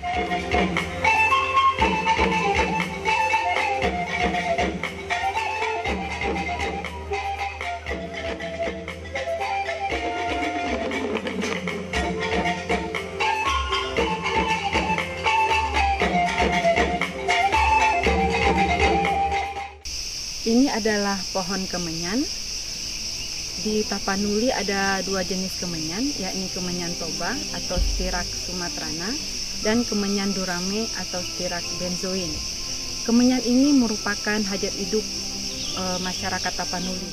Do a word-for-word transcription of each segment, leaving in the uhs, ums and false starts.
Ini adalah pohon kemenyan. Di Tapanuli ada dua jenis kemenyan, yakni kemenyan toba atau Styrax sumatrana dan kemenyan durame atau Styrax benzoin. Kemenyan ini merupakan hajat hidup e, masyarakat Tapanuli.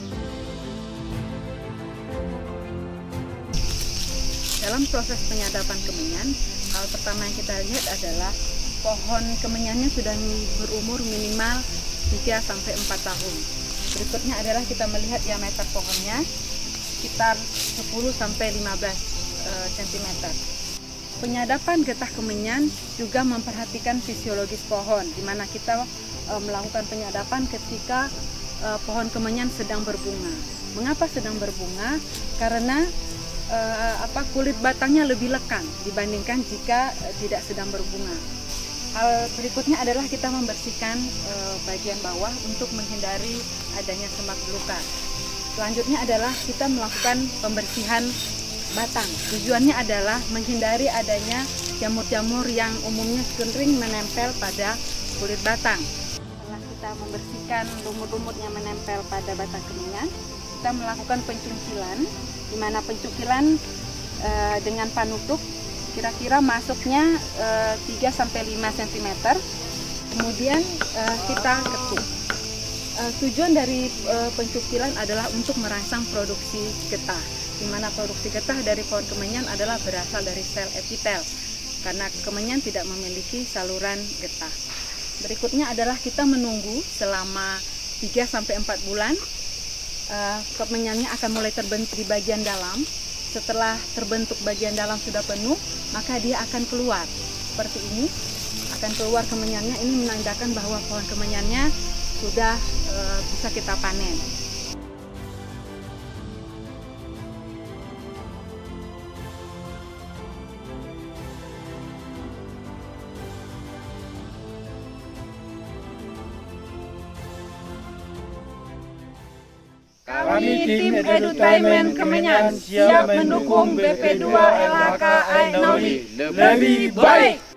Dalam proses penyadapan kemenyan, hal pertama yang kita lihat adalah pohon kemenyannya sudah berumur minimal tiga sampai empat tahun. Berikutnya adalah kita melihat diameter pohonnya sekitar sepuluh sampai lima belas sentimeter. Penyadapan getah kemenyan juga memperhatikan fisiologis pohon, di mana kita e, melakukan penyadapan ketika e, pohon kemenyan sedang berbunga. Mengapa sedang berbunga? Karena e, apa kulit batangnya lebih lekang dibandingkan jika e, tidak sedang berbunga. Hal berikutnya adalah kita membersihkan e, bagian bawah untuk menghindari adanya semak belukar. Selanjutnya adalah kita melakukan pembersihan batang. Tujuannya adalah menghindari adanya jamur-jamur yang umumnya sering menempel pada kulit batang. Setelah kita membersihkan lumut-lumut yang menempel pada batang kemenyan, kita melakukan pencungkilan, di mana pencungkilan e, dengan panutup kira-kira masuknya e, tiga sampai lima sentimeter, kemudian e, kita ketuk. E, tujuan dari e, pencukilan adalah untuk merangsang produksi getah, di mana produksi getah dari pohon kemenyan adalah berasal dari sel epitel, karena kemenyan tidak memiliki saluran getah. Berikutnya adalah kita menunggu selama tiga sampai empat bulan, e, kemenyannya akan mulai terbentuk di bagian dalam. Setelah terbentuk bagian dalam sudah penuh, maka dia akan keluar seperti ini, akan keluar kemenyannya. Ini menandakan bahwa pohon kemenyannya sudah e, bisa kita panen. Kami tim Edutainment Kemenyan siap mendukung B P dua L H K Ainoli lebih baik.